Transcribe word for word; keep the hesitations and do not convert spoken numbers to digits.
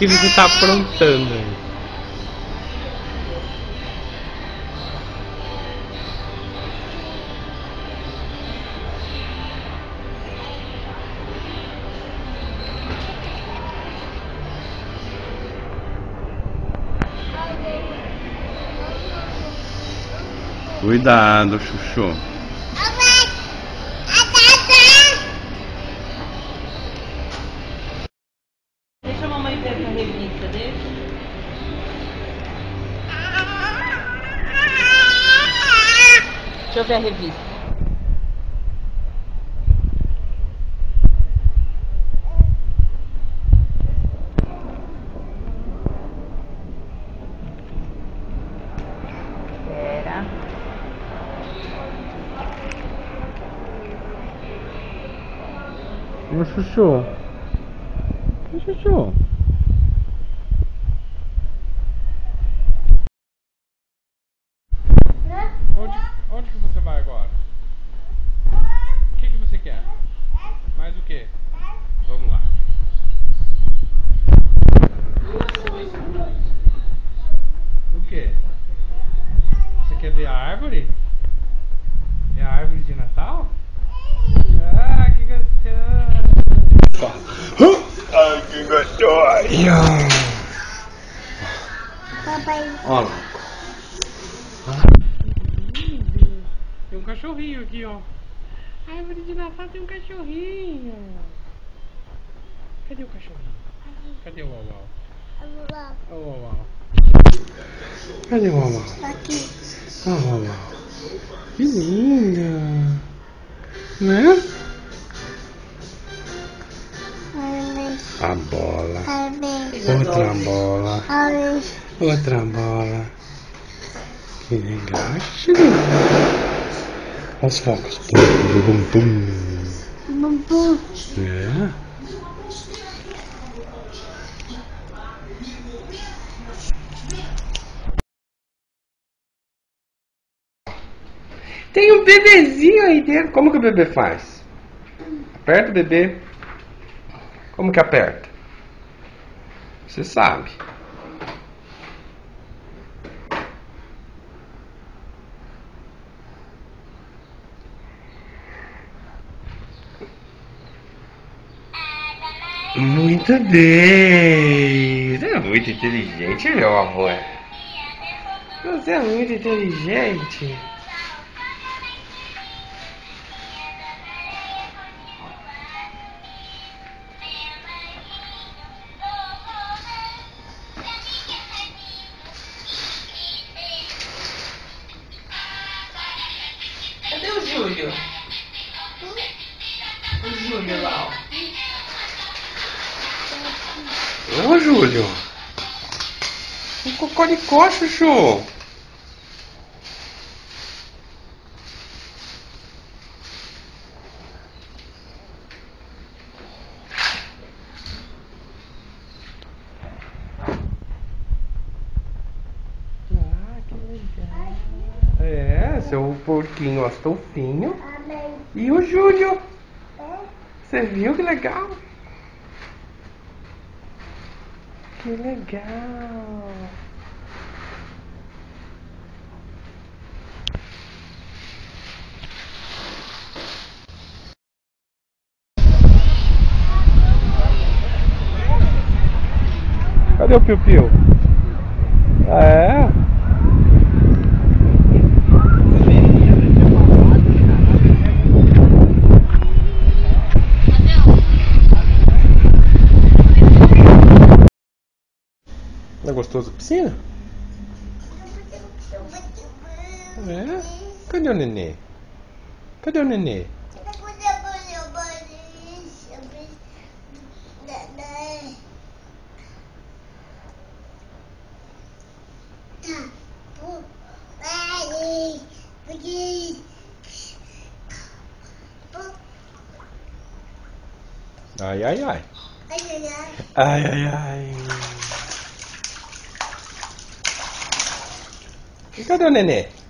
que você tá aprontando aí? Cuidado, Chuchu. Deixa a mamãe ver a revista, deixa. Deixa eu ver a revista. Espera. Ô Chuchu. Ô Chuchu. Onde, onde que você vai agora? O que que você quer? Mais o que? Vamos lá. O que? Você quer ver a árvore? É a árvore de Natal? Ah, que gostoso! Ai, que gostoso! Papai. Olha lá. Tem um cachorrinho aqui, ó. A árvore de Natal tem um cachorrinho. Cadê o cachorrinho? Cadê o Uau? Ô Uau. Cadê o Uau? Aqui. Ó o Uau. Que linda. Né? A bola. Outra bola. Outra bola. Que legal. Olha os focos. Bum, bum, bum. Bumbum. É. Tem um bebezinho aí dentro. Como que o bebê faz? Aperta o bebê. Como que aperta? Você sabe. Muito bem. Você é muito inteligente, meu avô. Você é muito inteligente. Cadê o Júlio? O Júlio lá, ó. Ô, Júlio. Um cocoricó, Chuchu. Ah, que legal. É, seu porquinho Astolfinho. E o Júlio. Você viu que legal? Que legal. Cadê o Piu Piu? Ah, é? Não é gostoso a piscina? É? Cadê o nenê? Cadê o nenê? Ai, ai, ai. Ai, ai, ai. E cadê o nenê?